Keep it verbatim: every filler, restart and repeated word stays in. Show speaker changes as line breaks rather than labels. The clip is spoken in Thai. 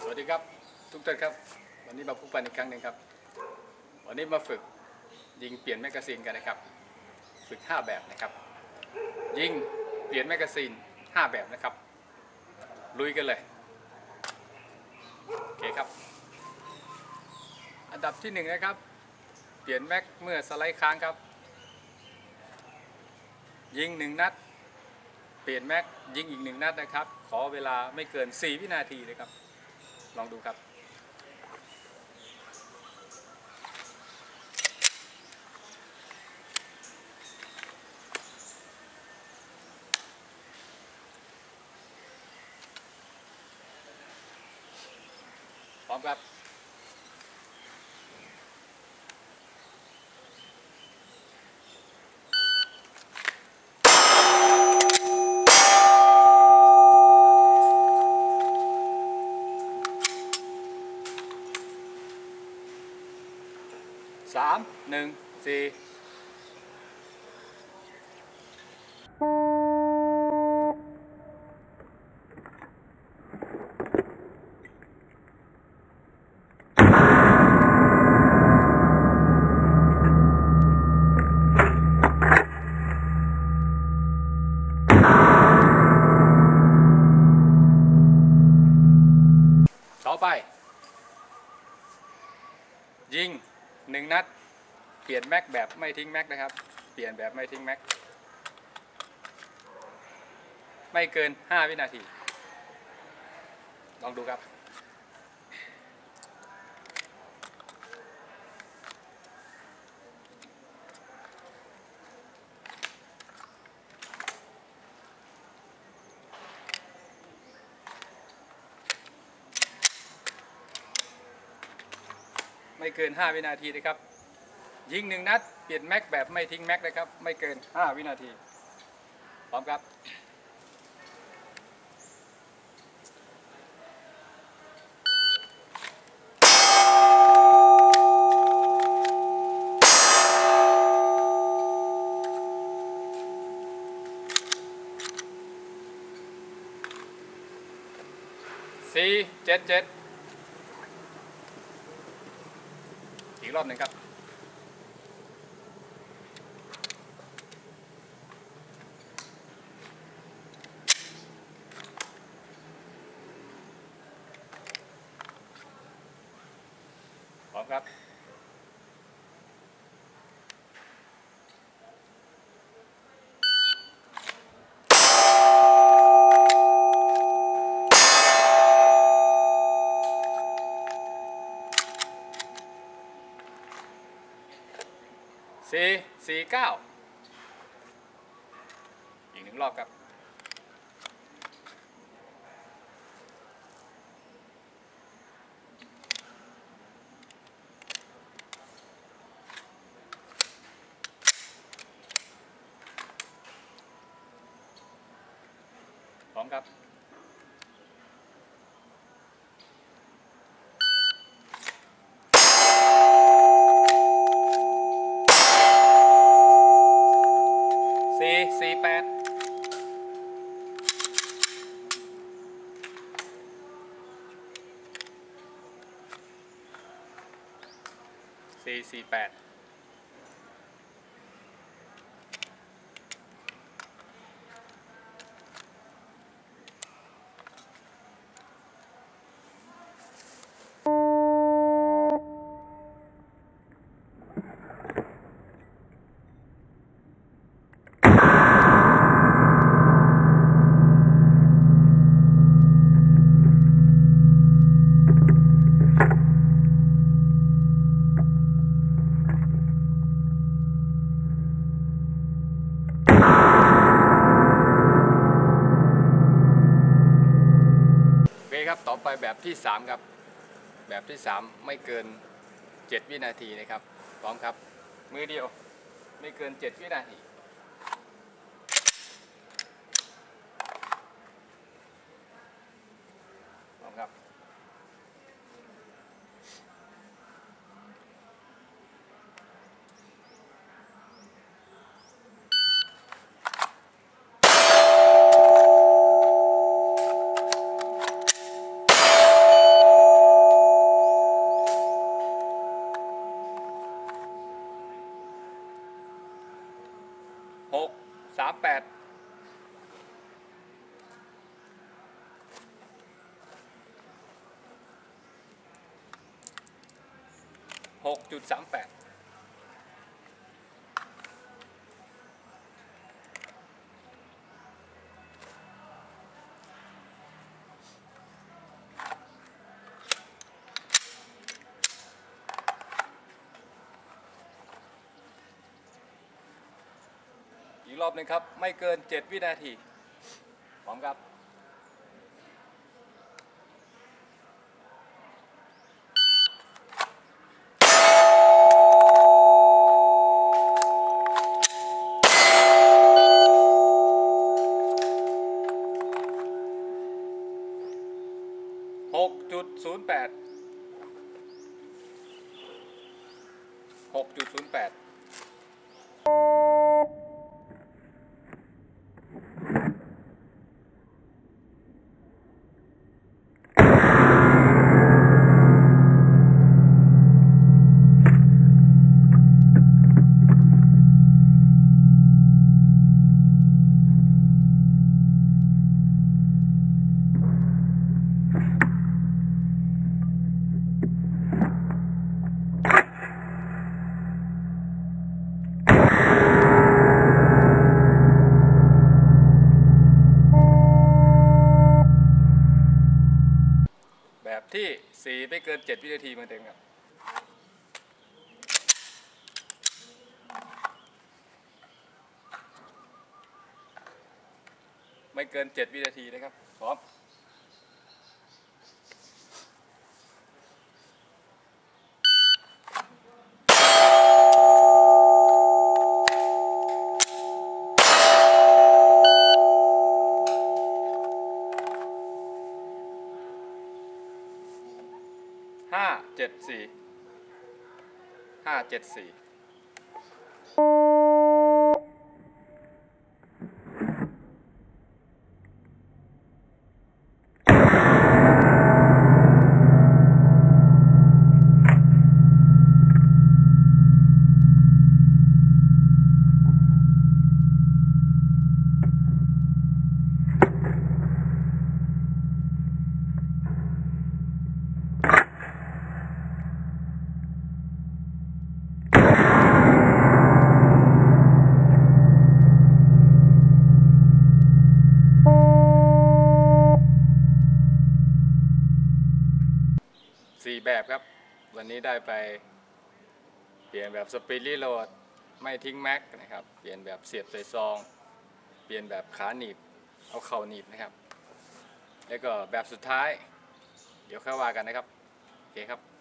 วัสดีครับทุกท่านครับวันนี้มาพบกันอีกครั้งหนึ่งครับวันนี้มาฝึกยิงเปลี่ยนแมกกาซีนกันนะครับฝึกห้าแบบนะครับยิงเปลี่ยนแมกกาซีนห้าแบบนะครับลุยกันเลยโอเคครับอันดับที่หนึ่งนะครับเปลี่ยนแม็กเมื่อสไลด์ค้างครับยิงหนึ่งนัดเปลี่ยนแม็กยิงอีกหนึ่งนัดนะครับขอเวลาไม่เกินสี่วินาทีเลยครับลองดูครับพร้อมครับสามหนึ่งสี่ต่อไปยิงหนึ่งนัดเปลี่ยนแม็กแบบไม่ทิ้งแม็กนะครับเปลี่ยนแบบไม่ทิ้งแม็กไม่เกินห้าวินาทีลองดูครับไม่เกินห้าวินาทีนะครับยิงหนึ่งนัดเปลี่ยนแม็กแบบไม่ทิ้งแม็กนะครับไม่เกินห้าวินาทีพร้อมครับสี่เจ็ดเจ็ดอีกรอบหนึ่งครับพร้อมครับสี่สี่เก้าอีกหนึ่งรอบครับพร้อมครับสี่สี่แปดสี่สี่แปดครับต่อไปแบบที่สามครับแบบที่สามไม่เกินเจ็ดวินาทีนะครับพร้อมครับมือเดียวไม่เกินเจ็ดวินาทีพร้อมครับหกจุดสามแปดอีกรอบหนึ่งครับไม่เกินเจ็ดวินาทีพร้อมครับหกจุดศูนย์แปด หกจุดศูนย์แปดแบบที่สี่ไม่เกินเจ็ดวินาทีเหมือนเดิมครับไม่เกินเจ็ดวินาทีนะครับพร้อมห้าเจ็ดสี่ห้าเจ็ดสี่สี่แบบครับวันนี้ได้ไปเปลี่ยนแบบสปีดรีโหลดไม่ทิ้งแม็กนะครับเปลี่ยนแบบเสียบใส่ซองเปลี่ยนแบบขาหนีบเอาเข่าหนีบนะครับแล้วก็แบบสุดท้ายเดี๋ยวค่อยว่ากันนะครับโอเคครับ